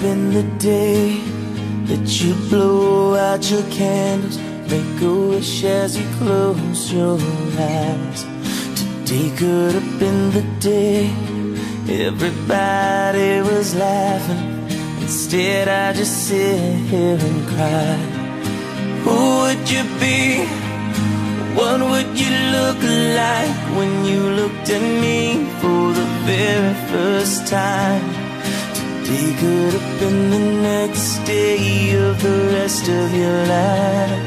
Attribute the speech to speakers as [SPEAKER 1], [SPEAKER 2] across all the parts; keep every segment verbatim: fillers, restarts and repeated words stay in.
[SPEAKER 1] been the day that you blow out your candles, make a wish as you close your eyes. Today could have been the day everybody was laughing. Instead I just sit here and cry. Who would you be? What would you look like when you looked at me for the very first time? Today could have been the next day of the rest of your life.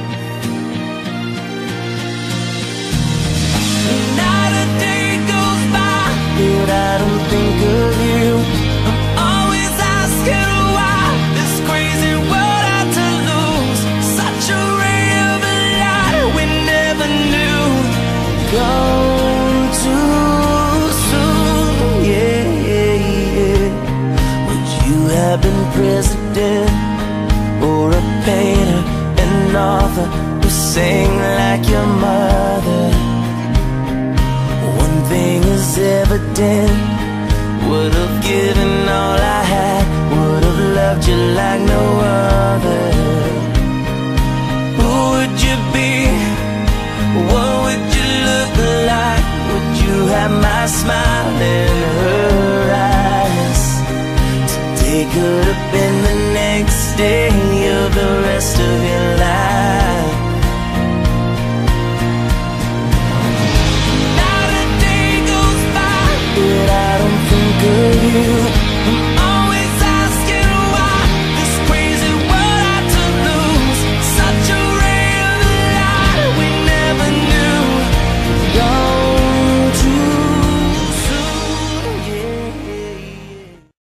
[SPEAKER 1] Not a day goes by that I don't think of you. I'm always asking why this crazy world had to lose such a ray of light we never knew. Gone too soon, yeah, yeah, yeah. Would you have been president or a painter, an author who sang like your mother? One thing is evident, would have given all I had, would have loved you like no other. Who would you be? What would you look like? Would you have my smile in her eyes? Today could have been the next day of the rest of your life. Not a day goes by that I don't think of you.